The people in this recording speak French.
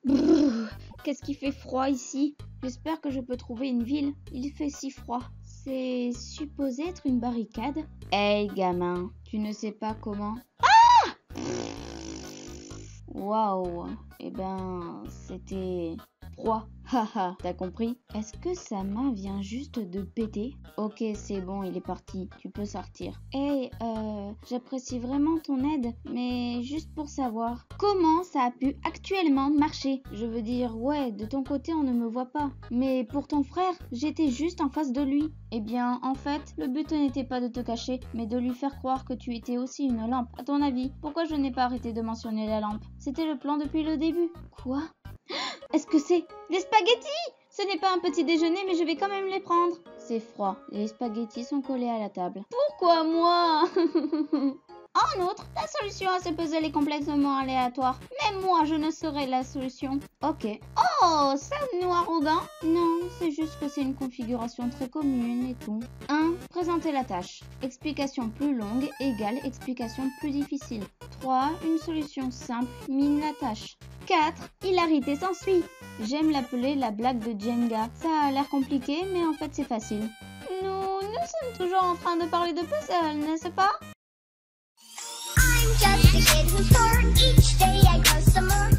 Brrr, qu'est-ce qui fait froid ici? J'espère que je peux trouver une ville. Il fait si froid. C'est supposé être une barricade? Hey gamin, tu ne sais pas comment? Waouh, eh ben, c'était froid. Haha, t'as compris? Est-ce que sa main vient juste de péter? Ok, c'est bon, il est parti. Tu peux sortir. Hey, j'apprécie vraiment ton aide, mais juste pour savoir, comment ça a pu actuellement marcher? Je veux dire, ouais, de ton côté, on ne me voit pas. Mais pour ton frère, j'étais juste en face de lui. Eh bien, en fait, le but n'était pas de te cacher, mais de lui faire croire que tu étais aussi une lampe. À ton avis, pourquoi je n'ai pas arrêté de mentionner la lampe? C'était le plan depuis le début. Quoi? Est-ce que c'est des spaghettis? Ce n'est pas un petit déjeuner, mais je vais quand même les prendre. C'est froid. Les spaghettis sont collés à la table. Pourquoi moi? En outre, la solution à ce puzzle est complètement aléatoire. Même moi, je ne serai la solution. Ok. Oh, sommes-nous arrogants? Non, c'est juste que c'est une configuration très commune et tout. 1. Présenter la tâche. Explication plus longue égale explication plus difficile. 3. Une solution simple mine la tâche. 4. Hilarité s'ensuit. J'aime l'appeler la blague de Jenga. Ça a l'air compliqué, mais en fait c'est facile. Nous sommes toujours en train de parler de puzzle, n'est-ce pas? I'm just a kid who's bored. Each day I grow some more.